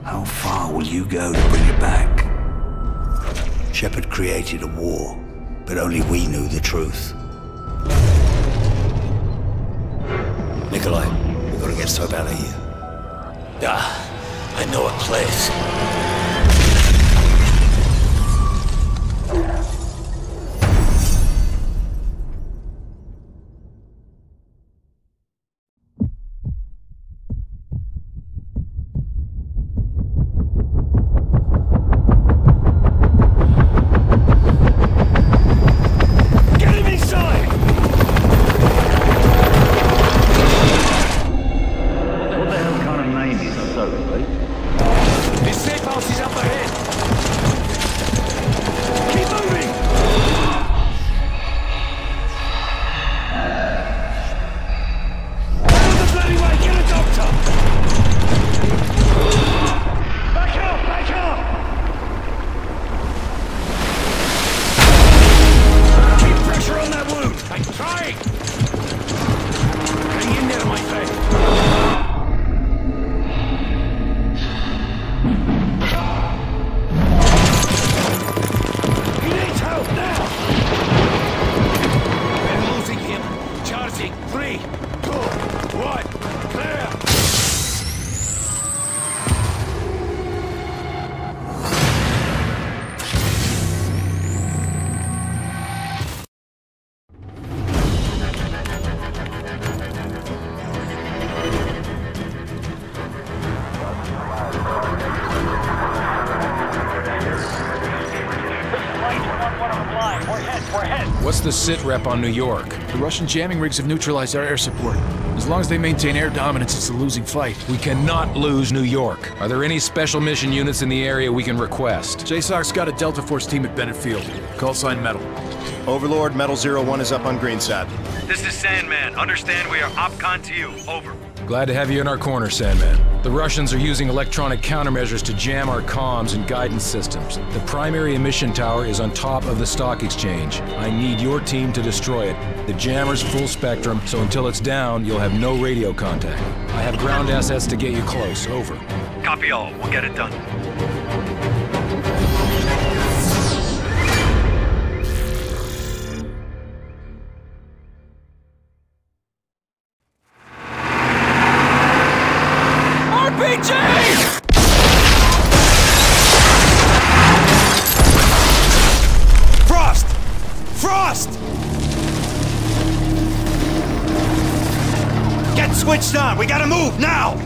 How far will you go to bring it back? Shepard created a war, but only we knew the truth. Nikolai, we've got to get Soap out of here. I know a place. What's the sit rep on New York? The Russian jamming rigs have neutralized our air support. As long as they maintain air dominance, it's a losing fight. We cannot lose New York. Are there any special mission units in the area we can request? JSOC's got a Delta Force team at Bennett Field. Call sign Metal. Overlord, Metal 01 is up on Greenside. This is Sandman. Understand we are OpCon to you. Over. Glad to have you in our corner, Sandman. The Russians are using electronic countermeasures to jam our comms and guidance systems. The primary emission tower is on top of the stock exchange. I need your team to destroy it. The jammer's full spectrum, so until it's down, you'll have no radio contact. I have ground assets to get you close. Over. Copy all. We'll get it done. Switched on! We gotta move, now!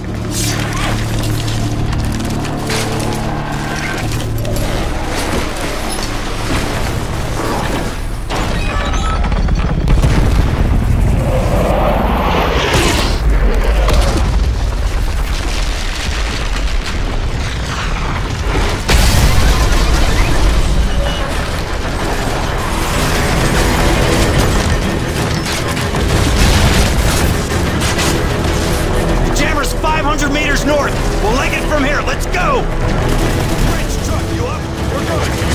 North! We'll leg it from here! Let's go! Bridge truck, you up? We're good!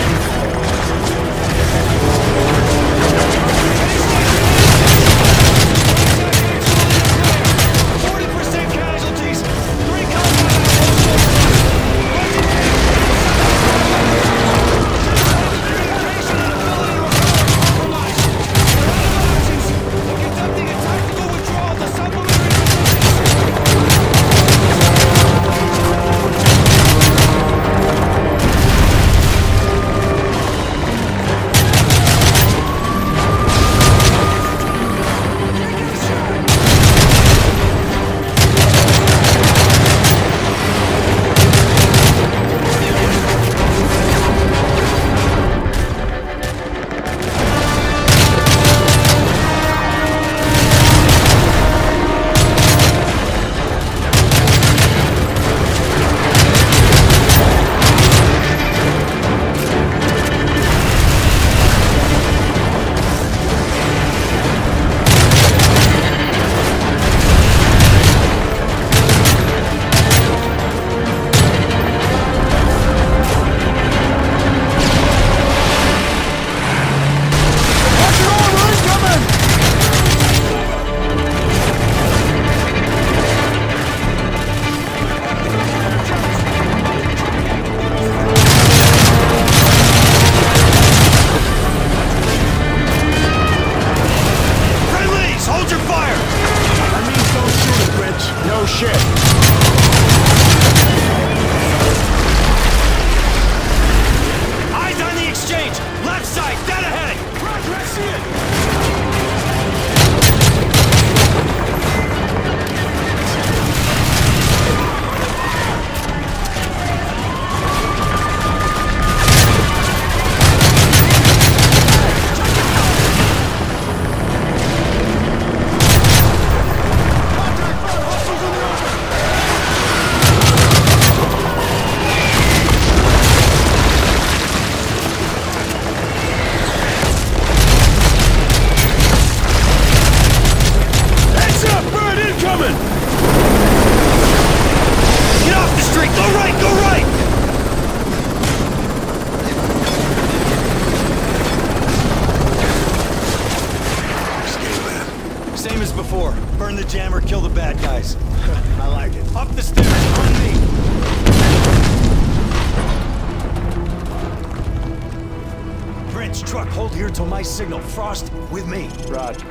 truck, hold here till my signal. Frost, with me. Roger.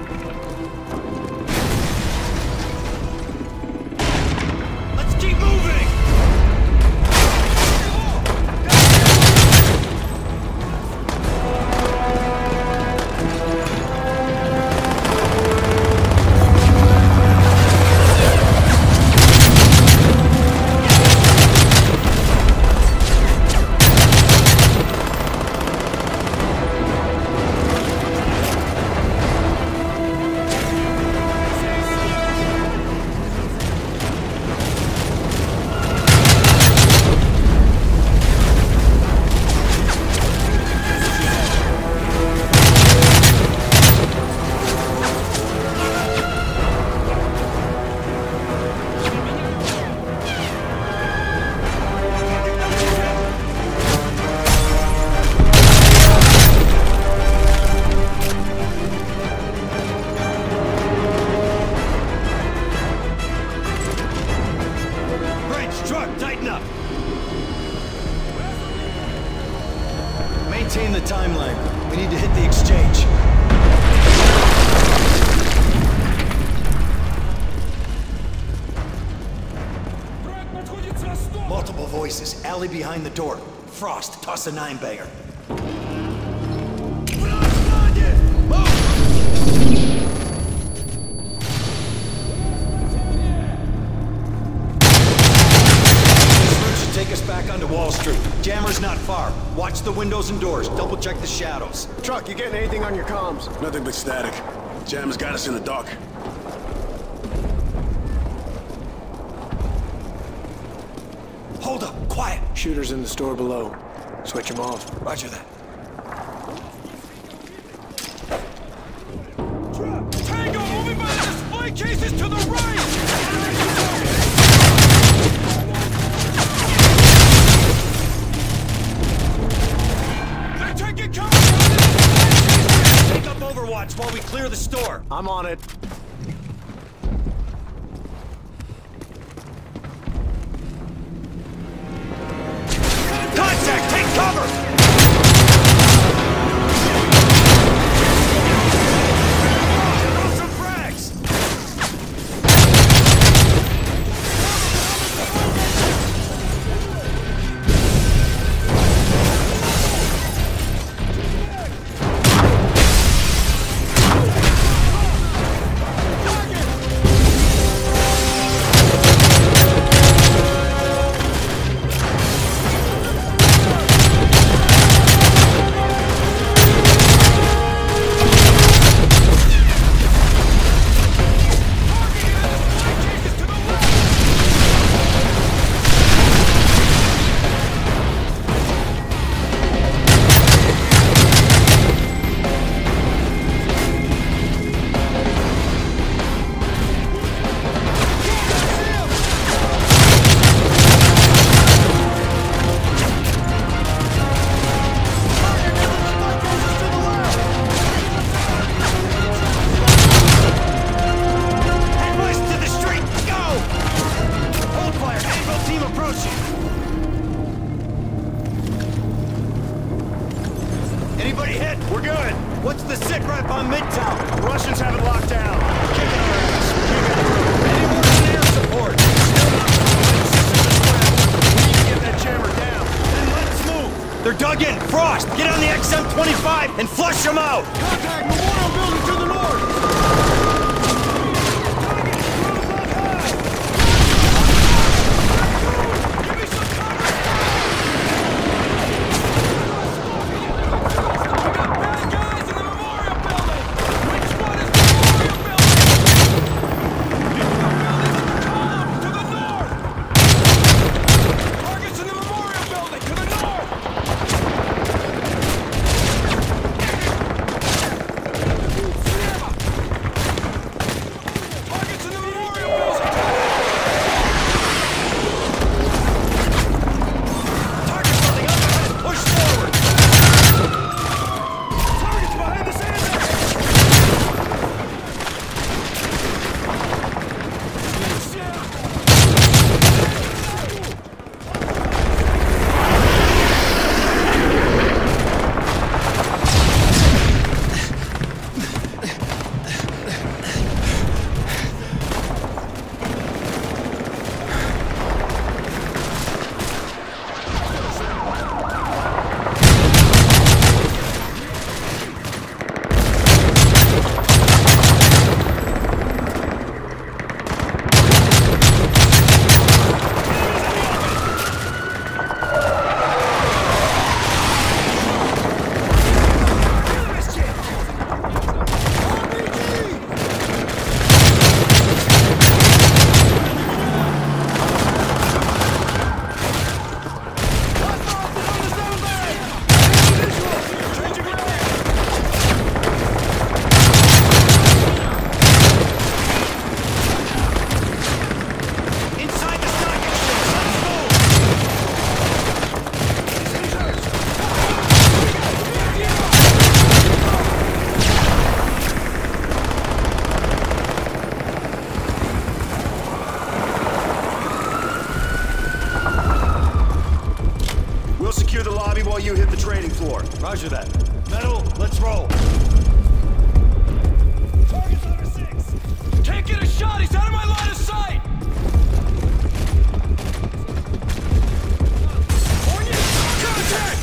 Let's keep moving! Maintain the timeline. We need to hit the exchange. Multiple voices. Alley behind the door. Frost, toss a 9-banger. Take us back onto Wall Street. Jammer's not far. Watch the windows and doors. Double check the shadows. Truck, you getting anything on your comms? Nothing but static. Jammer's got us in the dark. Hold up. Quiet. Shooters in the store below. Switch them off. Roger that. Tango, moving by the display cases to the right! Take up Overwatch while we clear the store. I'm on it. Contact! Take cover! Throw some frags! Anybody hit? We're good. What's the sit rep on Midtown? The Russians have it locked down. Kicking our ass. Any more air support? We need to get that jammer down. Then let's move. They're dug in. Frost, get on the XM-25 and flush them out. Contact Memorial Building to the north. We'll secure the lobby while you hit the trading floor. Roger that. Metal, let's roll. Target's under 6. Can't get a shot. He's out of my line of sight. Contact!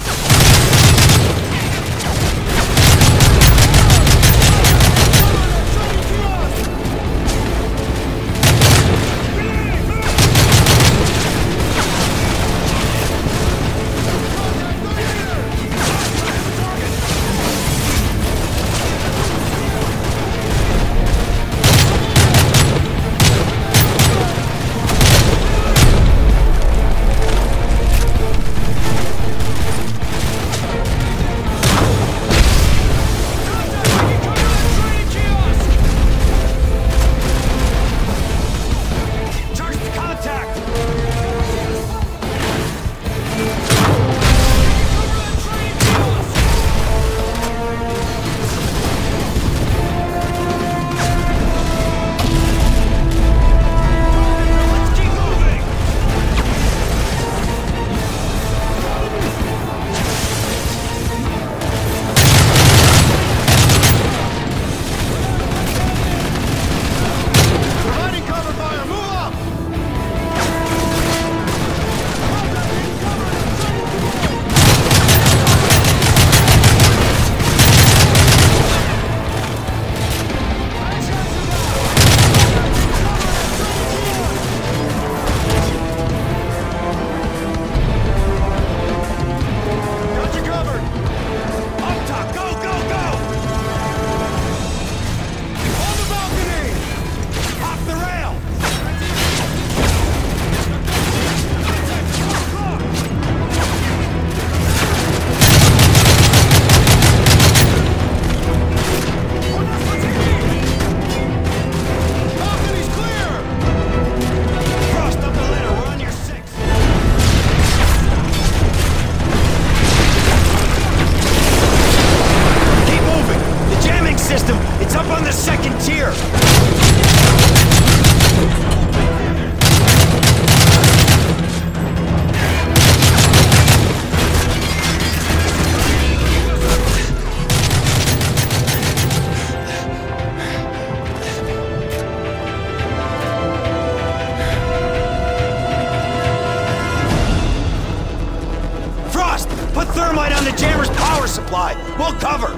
Thermite on the jammer's power supply. We'll cover.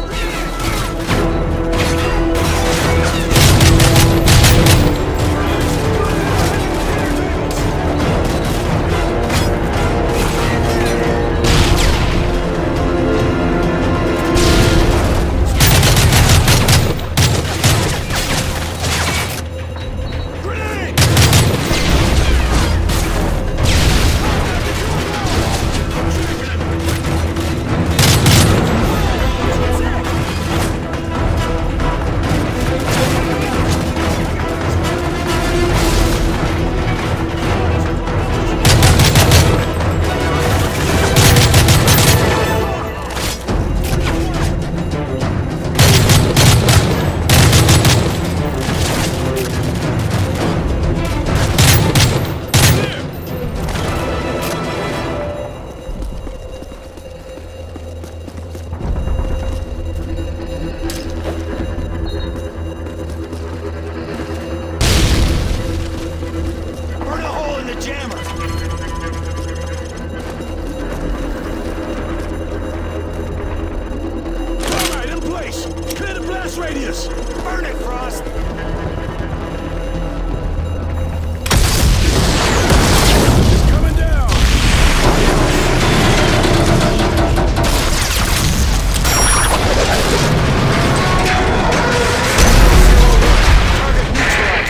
Radius! Burn it, Frost! It's coming down! Target neutralized.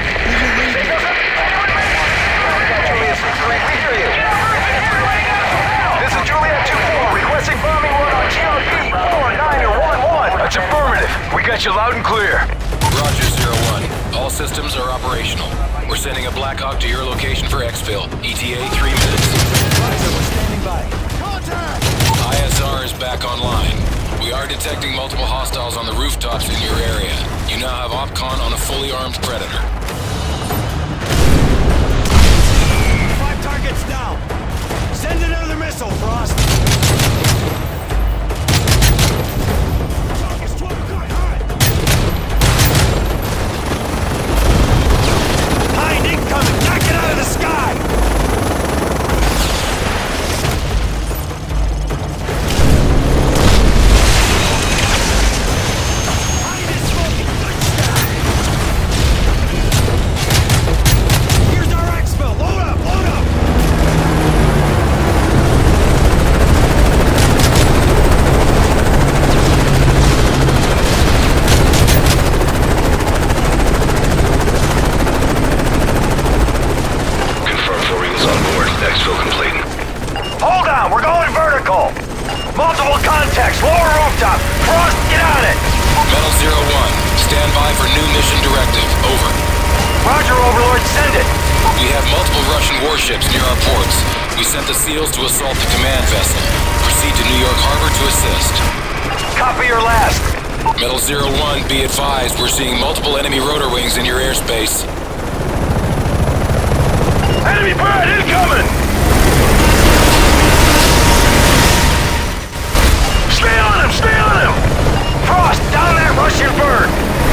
This is Juliet 2-4, requesting bombing run on GRP 4911. That's affirmative. We got you loud and clear. Roger, 01. All systems are operational. We're sending a Black Hawk to your location for exfil. ETA 3 minutes. Roger, we're standing by. Contact! ISR is back online. We are detecting multiple hostiles on the rooftops in your area. You now have OpCon on a fully armed Predator. 5 targets down. Still completing. Hold on, we're going vertical. Multiple contacts, lower rooftop. Frost, get on it. Metal 01, stand by for new mission directive. Over. Roger, Overlord, send it. We have multiple Russian warships near our ports. We sent the SEALs to assault the command vessel. Proceed to New York Harbor to assist. Copy your last. Metal 01, be advised, we're seeing multiple enemy rotor wings in your airspace. Enemy bird incoming! Stay on him! Stay on him! Frost, down that Russian bird!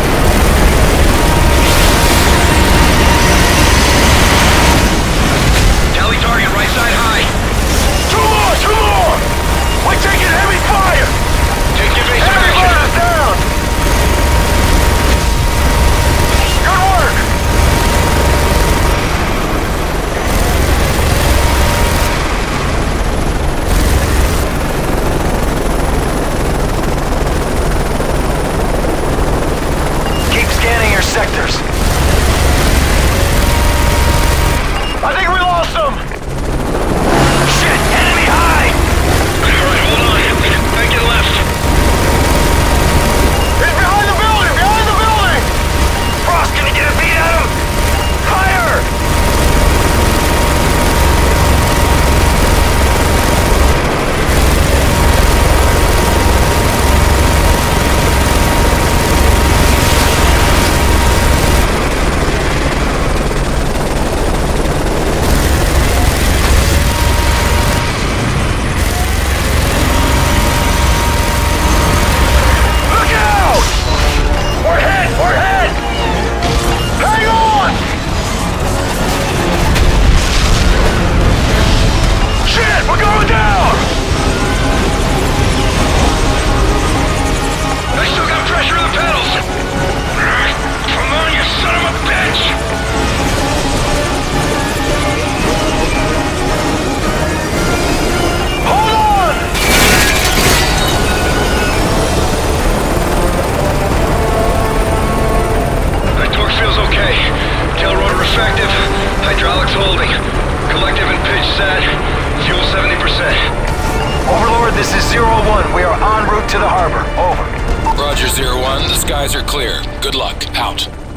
Tally target, right side high. Two more! We're taking heavy fire! Take your base Heavy action. bird is down! Good work! Keep scanning your sectors. I think we lost them! Shit! Enemy high! Alright, hold on. Make it left. He's behind the building! Behind the building! Frost, can you get a beat at him? Fire! Look out! We're hit! We're hit! Hang on! Shit! We're going down! I still got pressure on the pedals. Come on, you son of a bitch! Hold on! That torque feels okay. Tail rotor effective. Hydraulics holding. Collective and pitch set. Fuel 70%. Overlord, this is 01. We are en route to the harbor. Over. Roger 01, the skies are clear. Good luck. Out.